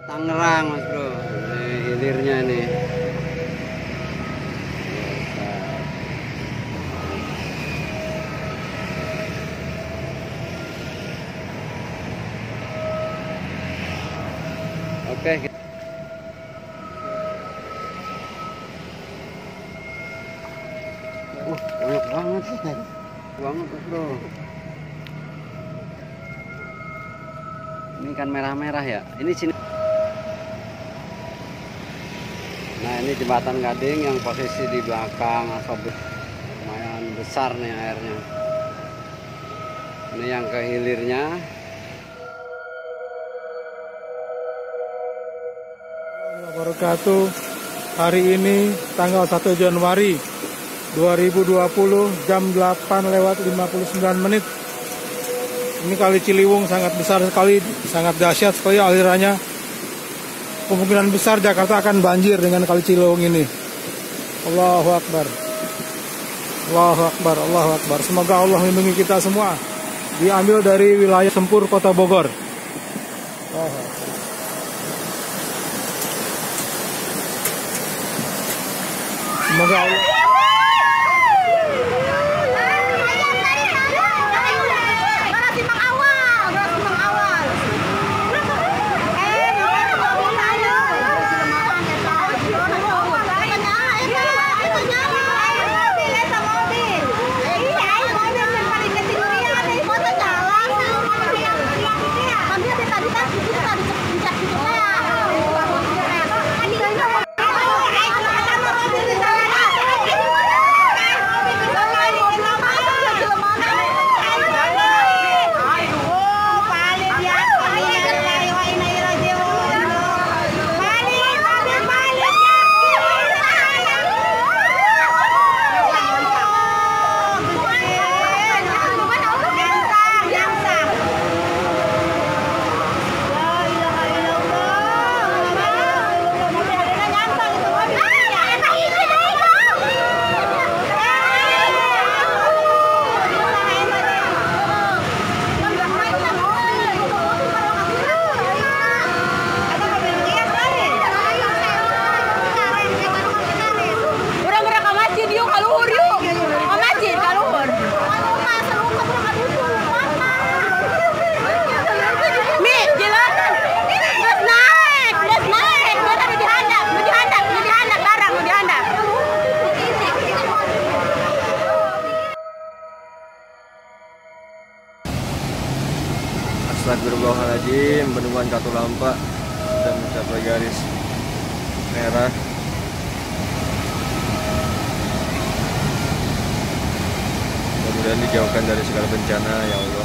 Tangerang Mas Bro, ini hilirnya nih. Oke. Banyak banget sih. Banget Mas Bro. Ini kan merah-merah ya. Ini sini. Nah, ini jembatan Gading yang posisi di belakang Asobus. Lumayan besar nih airnya. Ini yang ke hilirnya. Wabarakatuh. Hari ini tanggal 1 Januari 2020 jam 8:59. Ini Kali Ciliwung sangat besar sekali, sangat dahsyat sekali alirannya. Kemungkinan besar Jakarta akan banjir dengan Kali Ciliwung ini. Allahu Akbar. Allahu Akbar, Allahu Akbar. Semoga Allah melindungi kita semua. Diambil dari wilayah Sempur, Kota Bogor. Semoga Allah. Astagfirullahaladzim, bendungan Katulampa sudah mencapai garis merah. Mudah-mudahan dijauhkan dari segala bencana, ya Allah.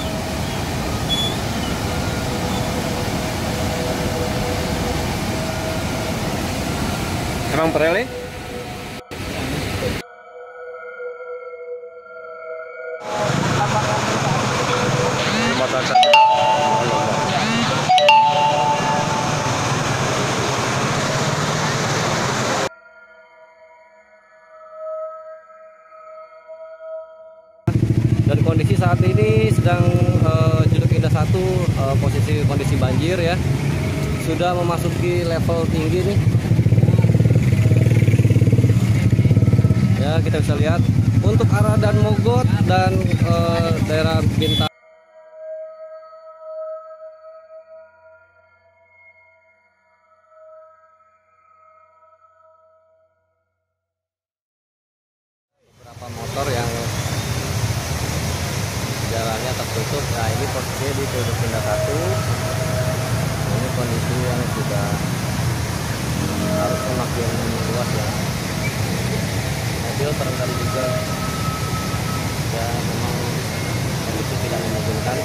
Emang perel nih? Dan kondisi saat ini sedang Juruk Indah 1 posisi kondisi banjir ya, sudah memasuki level tinggi nih ya. Kita bisa lihat untuk arah dan Mogot dan daerah Bintang beberapa motor yang jalannya tertutup. Nah, ini posisinya di Juruk Indah 1. Ini kondisi yang sudah harus semakin luas ya. Mobil barangkali juga ya memang kondisi tidak memungkinkan.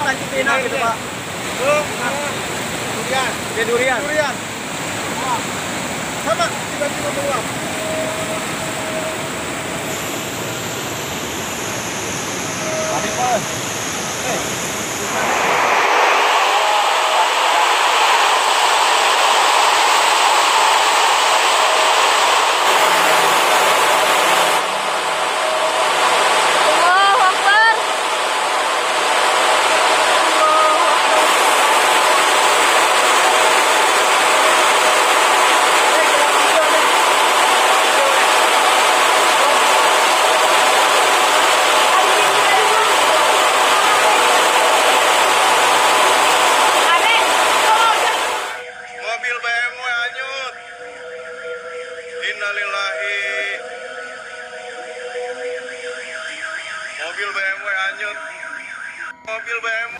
kan Cipinang gitu Pak. Durian. Ya durian. Durian. Sama tiba-tiba meluap. Tadi Pak. Mobil BMW hanyut. Innalillahi. Mobil BMW hanyut. Mobil BMW.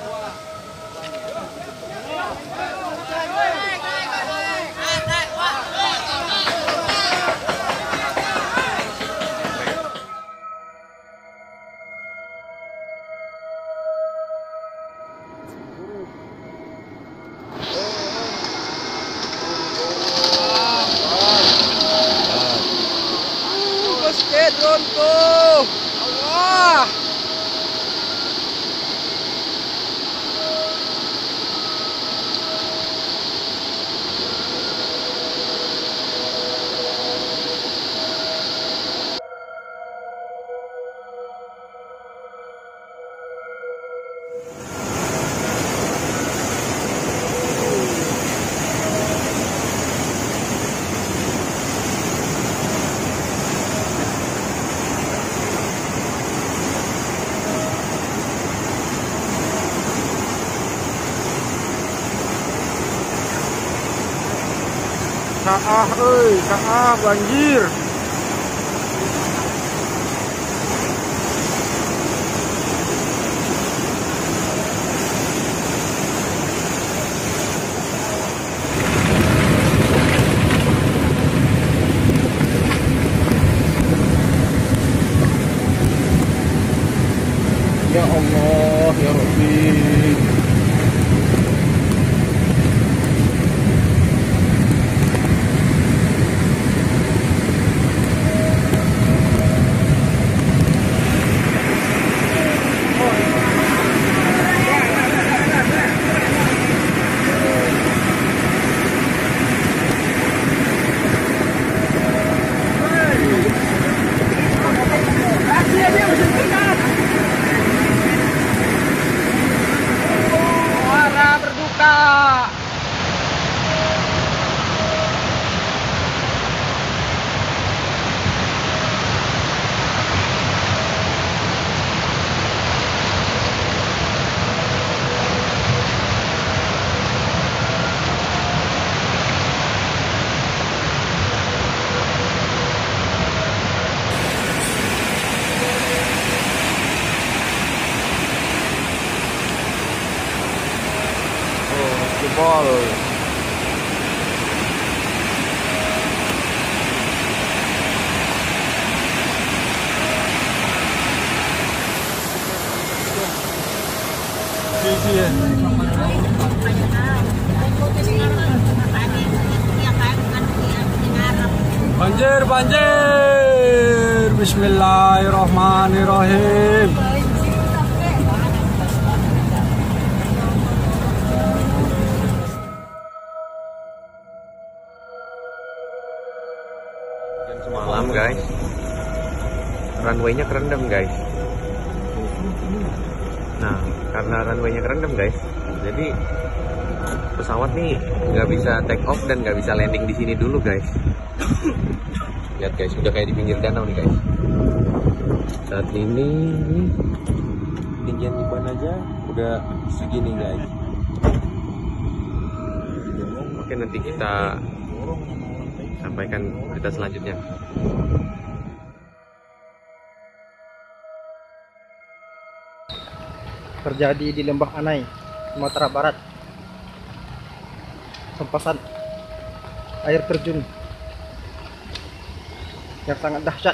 Drone tuh. Allah. Saah banjir. Ya Allah, ya Rabbi. Jebol. Banjir, banjir. Bismillahirrahmanirrahim. Semalam guys, runway-nya kerendam guys. Nah, karena runway-nya kerendam guys, jadi pesawat nih nggak bisa take off dan nggak bisa landing di sini dulu guys. Lihat guys, udah kayak di pinggir danau nih guys. Saat ini ketinggian di ban aja udah segini guys. Oke, nanti kita sampaikan berita selanjutnya. Terjadi di Lembah Anai, Sumatera Barat. Hempasan air terjun yang sangat dahsyat.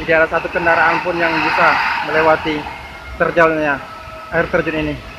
Tidak ada satu kendaraan pun yang bisa melewati terjalnya air terjun ini.